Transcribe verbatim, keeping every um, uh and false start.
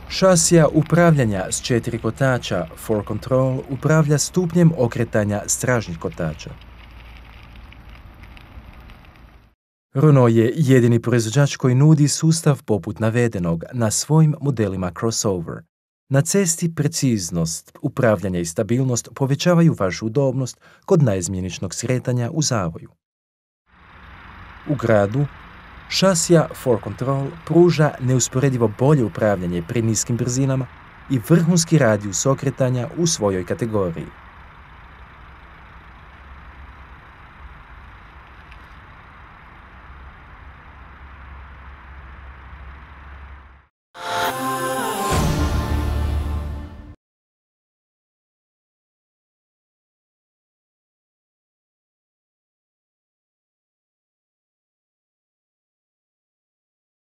Šasija upravljanja s četiri kotača four control upravlja stupnjem okretanja stražnjih kotača. Renault je jedini proizvođač koji nudi sustav poput navedenog na svojim modelima crossover. Na cesti preciznost, upravljanje i stabilnost povećavaju vašu udobnost kod naizmjeničnog sretanja u zavoju. U gradu, šasija four control pruža neusporedivo bolje upravljanje pri niskim brzinama i vrhunski radijus okretanja u svojoj kategoriji.